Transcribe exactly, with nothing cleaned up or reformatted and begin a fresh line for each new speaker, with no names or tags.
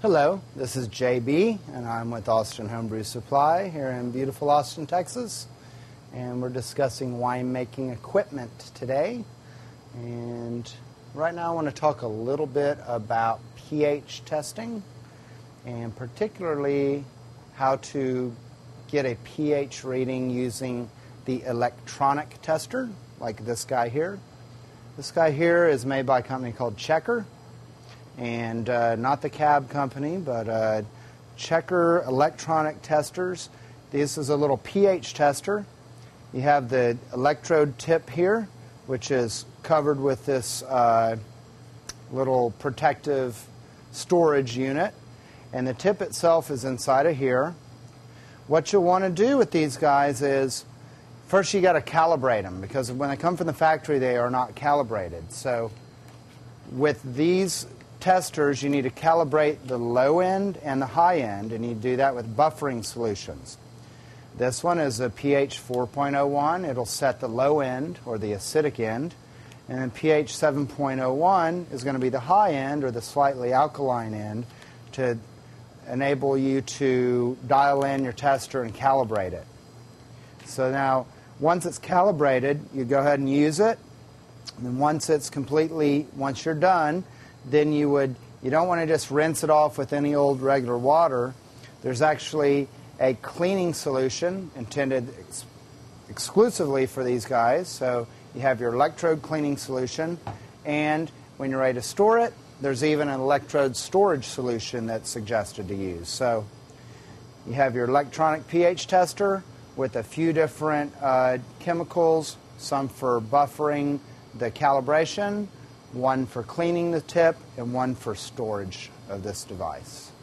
Hello, this is J B, and I'm with Austin Homebrew Supply here in beautiful Austin, Texas. And we're discussing winemaking equipment today. And right now I want to talk a little bit about pH testing, and particularly how to get a pH reading using the electronic tester, like this guy here. This guy here is made by a company called Checker. And uh, not the cab company, but uh, Checker electronic testers. This is a little pH tester. You have the electrode tip here, which is covered with this uh, little protective storage unit, and the tip itself is inside of here. What you'll want to do with these guys is, first you got to calibrate them, because when they come from the factory they are not calibrated. So with these testers, you need to calibrate the low end and the high end, and you do that with buffering solutions. This one is a pH four point oh one. It'll set the low end, or the acidic end, and then pH seven point oh one is going to be the high end, or the slightly alkaline end, to enable you to dial in your tester and calibrate it. So now, once it's calibrated, you go ahead and use it, and then once it's completely, once you're done, then you would, you don't want to just rinse it off with any old regular water. There's actually a cleaning solution intended ex exclusively for these guys. So you have your electrode cleaning solution, and when you're ready to store it, there's even an electrode storage solution that's suggested to use. So you have your electronic pH tester with a few different uh, chemicals, some for buffering the calibration, one for cleaning the tip, and one for storage of this device.